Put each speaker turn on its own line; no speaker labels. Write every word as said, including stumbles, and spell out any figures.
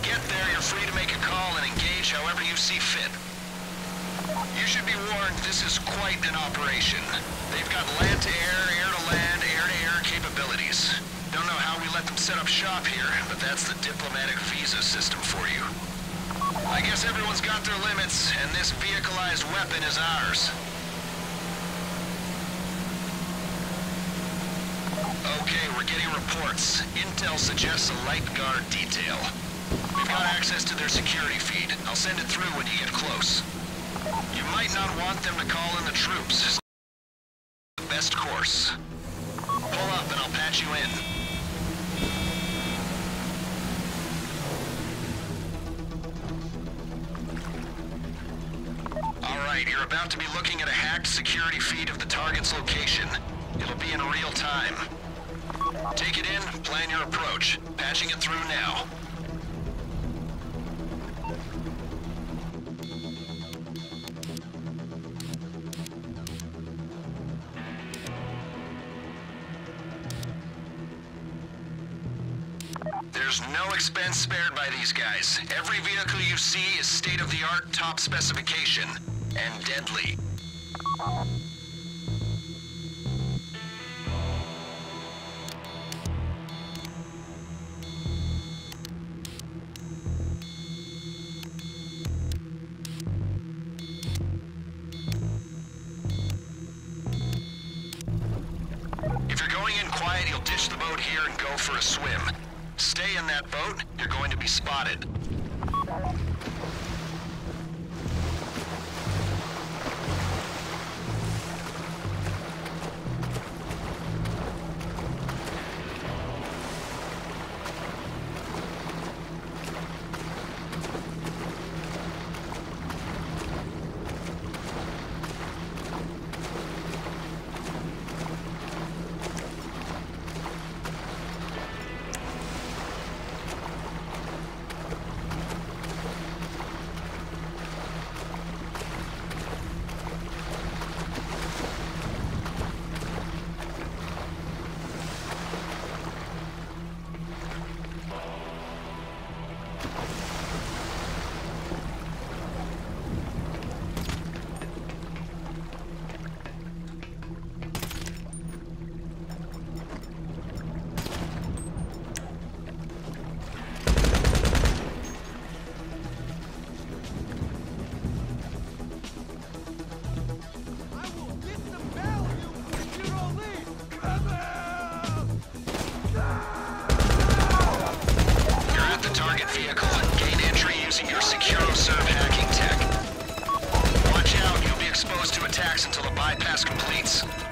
get there, you're free to make a call and engage however you see fit. You should be warned, this is quite an operation. They've got land-to-air, air-to-land, air-to-air capabilities. Don't know how we let them set up shop here, but that's the diplomatic visa system for you. I guess everyone's got their limits, and this vehicleized weapon is ours. Okay, we're getting reports. Intel suggests a light guard detail. We've got access to their security feed. I'll send it through when you get close. You might not want them to call in the troops. The best course. Pull up and I'll patch you in. Alright, you're about to be looking at a hacked security feed of the target's location. It'll be in real time. Take it in, plan your approach. Patching it through now. There's no expense spared by these guys. Every vehicle you see is state-of-the-art, top specification, and deadly. If you're going in quiet, you'll ditch the boat here and go for a swim. Stay in that boat, you're going to be spotted. Vehicle and gain entry using your SecuroServ hacking tech. Watch out, you'll be exposed to attacks until the bypass completes.